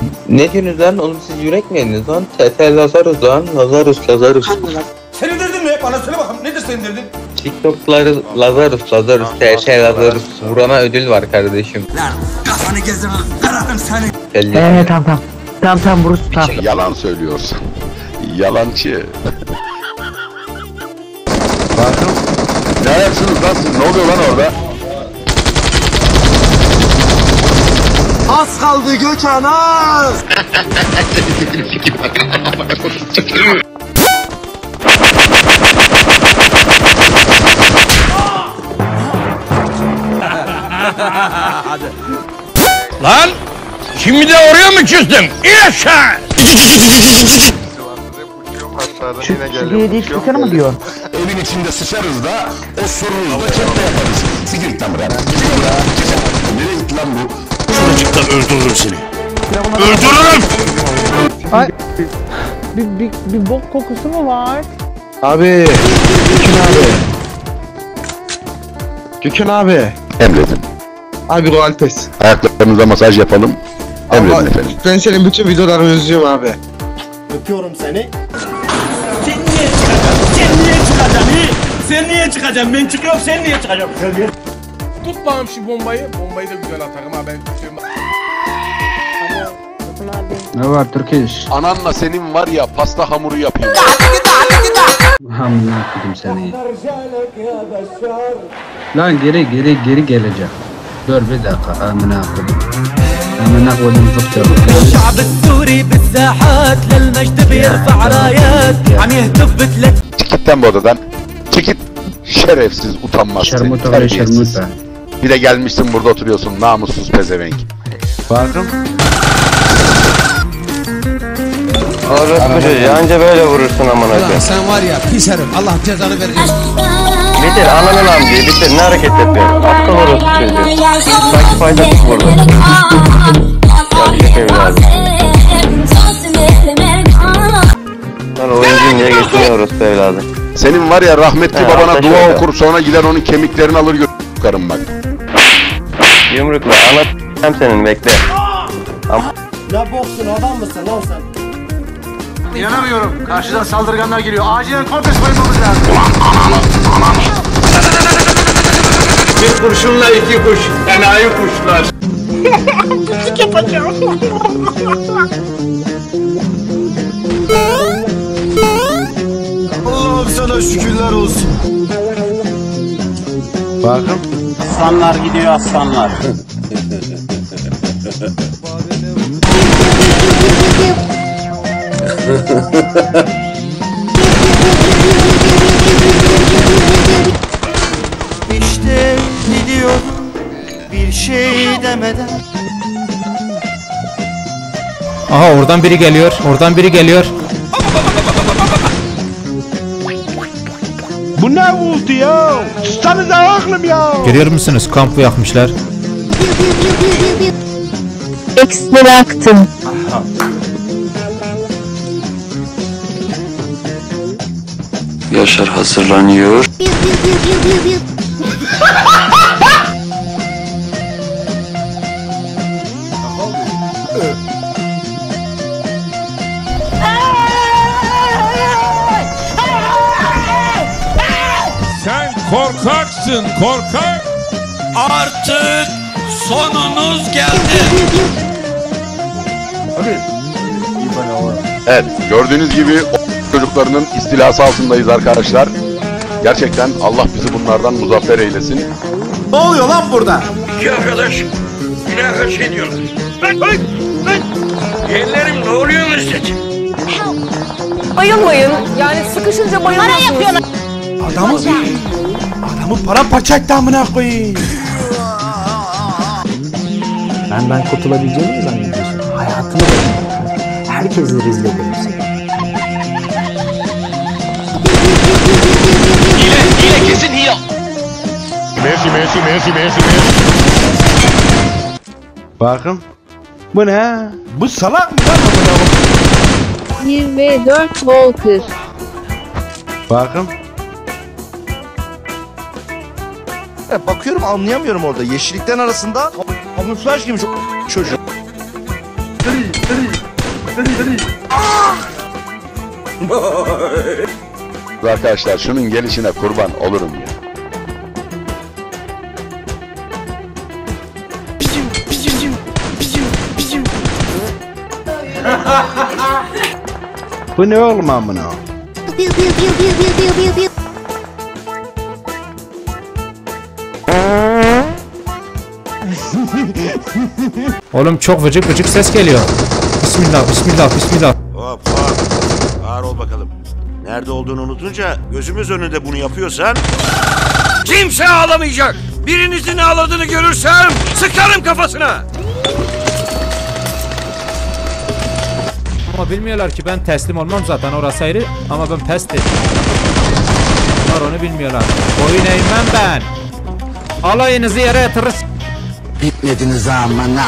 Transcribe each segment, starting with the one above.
Ne diyorsunuz lan? Oğlum siz yürek mi yediniz lan? TT Lazarus lan. Lazarus. Senin derdin ne? Bana söyle bakalım. Nedir senin derdin? TikTok'ları Lazarus. TT Lazarus. Vurana ödül var kardeşim. Lan kafanı gezdir lan. Kırarım seni. Tamam. Tamam Bruce tamam. Yalan söylüyorsun. Yalancı. Bakın. Ne ayaksınız lan siz? Ne oluyor lan orada? Az kaldı Gökhan az. Lan! Şimdi de oraya mı küstün? İn aşağı! Şu hediye çıksana mı diyor? Evin içinde sıçarız da osururuz da çöpte yaparız. Sikir git lan buraya. Nereye gitti lan bu? Şuracıkta öldürürüm seni. Öldürürüm! Ay. Bir bok kokusu mu var? Abi. Gökhan abi. Emredin. Abi Royal Pass. Ayaklarınıza masaj yapalım. Emredin Ama efendim. ben senin bütün videolarını izliyorum abi. Öpüyorum seni. Sen niye çıkacaksın? Sen niye çıkacaksın? Sen niye çıkacaksın? Ben çıkıyorum, sen niye çıkacaksın? Tut bağım şu bombayı. Bombayı da güzel atarım ha ben tutuyorum. Ne var Türkiş? Ananla senin var ya pasta hamuru yapayım. Hamına okudum seni. Lan geri gelecek. Dur bir dakika amına okudum. Amına okudum fıktır. الشعب السوري بالساحات للمجد بيرفع رايات عم يهتف بتلك. Çık git lan bu odadan. Çık git. Şerefsiz, utanmaz seni, Şermuta ve terbiyesiz. şermuta. Bir de gelmişsin burada oturuyorsun namussuz pezevenk. Bakın. Orospu çocuğu anca böyle vurursun amına koyayım. Sen var ya pis herif. Allah cezanı verecek. Bitir ananın amcayı bitir. Ne hareket yapıyorsun? Aptal orospu çocuğu. Sanki faydasız vurdu. Yavşak evladım. Lan oyuncuyum diye geçiniyor orospu evladı. Senin var ya rahmetli He, babana ateş dua öyle. okur sonra gider onun kemiklerini alır götürürüm bak. Yumrukla anlatacağım senin bekle. Ne boksun adam mısın lan sen? İnanamıyorum. Karşıdan saldırganlar geliyor. Acilen kontes koymamız lazım. Bir kurşunla iki kuş. Enayi kuşlar. Allah'ım sana şükürler olsun. Bakın. Aslanlar gidiyor aslanlar. İşte gidiyorum bir şey demeden. Aha oradan biri geliyor. Bu ne oldu ya? Tutsanıza oğlum ya. Görüyor musunuz? Kampı yakmışlar. Ekstraktım. Yaşar hazırlanıyor. Sen korkaksın korkak. Artık sonunuz geldi. Evet gördüğünüz gibi çocuklarının istilası altındayız arkadaşlar. Gerçekten Allah bizi bunlardan muzaffer eylesin. Ne oluyor lan burada? İki arkadaş ilaha şey diyorlar. Lan! Yeğenlerim ne oluyorsunuz dedi. Bayılmayın. Yani sıkışınca bayılmazsınız. Adamı paramparça etti amına koyayım. Benden kurtulabileceğini mi zannediyorsun? Hayatını da herkesi rezil ederim seni. Hile kesin hile. Messi. Bakın. Bu ne? Bu salak mı lan? 24 Walker. Bakın. Bakıyorum anlayamıyorum orada. Yeşillikten arasında kamuflaj giymiş o çocuk. Arkadaşlar şunun gelişine kurban olurum ya. Bu ne oğlum amına? Oğlum çok vıcık vıcık ses geliyor. Bismillah, bismillah, bismillah. Hop hop. Ağır ol bakalım. Nerede olduğunu unutunca gözümüz önünde bunu yapıyorsan... Kimse ağlamayacak. Birinizin ağladığını görürsem sıkarım kafasına. Ama bilmiyorlar ki ben teslim olmam zaten, orası ayrı, ama ben pes dedim. Onlar onu bilmiyorlar. Boyun eğmem ben. Alayınızı yere yatırırız. Bitmediniz amına.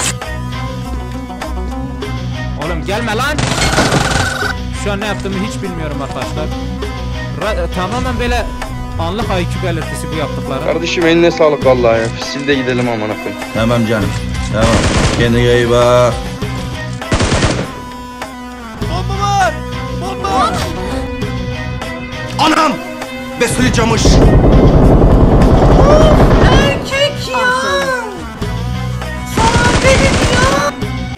Oğlum gelme lan. Şu an ne yaptığımı hiç bilmiyorum arkadaşlar. Tamamen böyle anlık IQ belirtisi bu yaptıkları. Kardeşim eline sağlık vallahi ya. Sil de gidelim amına koyayım. Tamam canım. Tamam. Kendine iyi bak. Anam! Besili camış. Erkek ya. Sana benim ya.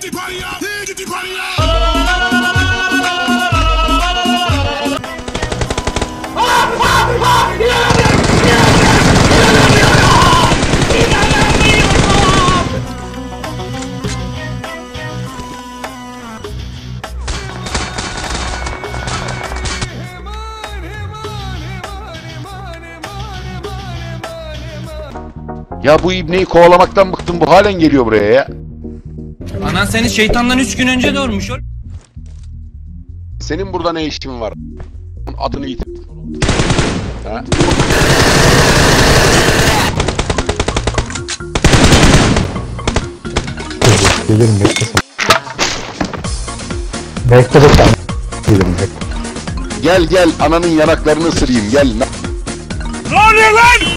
Ya bu ibneyi kovalamaktan bıktım, bu halen geliyor buraya ya. Anan seni şeytandan 3 gün önce doğurmuş. Senin burada ne işin var? Adını yitir. Ha? Gelirim bekle. Bekle bekle. Gelirim bekle. Gel gel ananın yanaklarını ısırayım gel. Ne oluyor lan?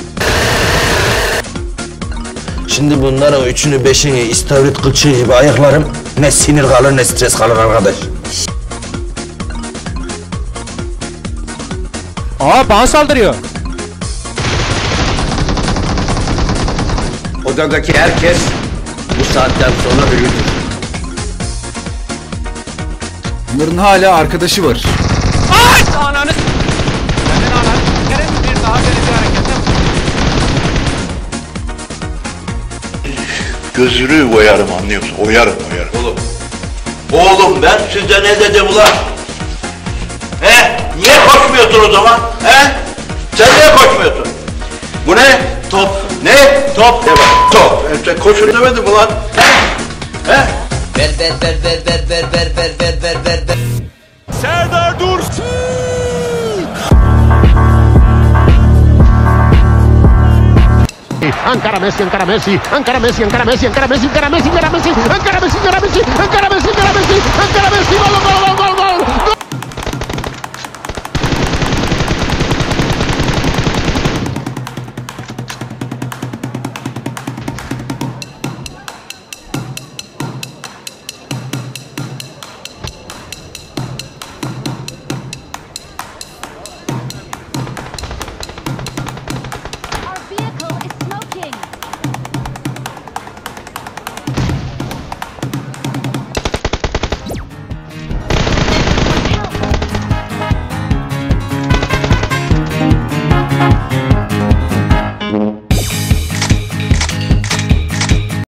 Şimdi bunların üçünü beşini istavrit kılçığı gibi ayaklarım. Ne sinir kalır ne stres kalır arkadaş. Aa, bana saldırıyor. Odadaki herkes bu saatten sonra ölüdür. Bunların hala arkadaşı var. Ay! Ananı... Senin ananı... Bir daha beni bir hareket yap. Gözünü oyarım, anlıyorsun? Oyarım. Oğlum ben size ne dedim ulan? He? Niye koşmuyorsun o zaman? He? Sen niye koşmuyorsun? Bu ne? Top. Ne? Top. Ne var? Top. Sen koşun demedim ulan. He? He? Ver. Serdar dur. Ankara Messi, Ankara Messi, Ankara Messi, Ankara Messi, Ankara Messi, Ankara Messi, Ankara Messi, Ankara Messi, Ankara Messi,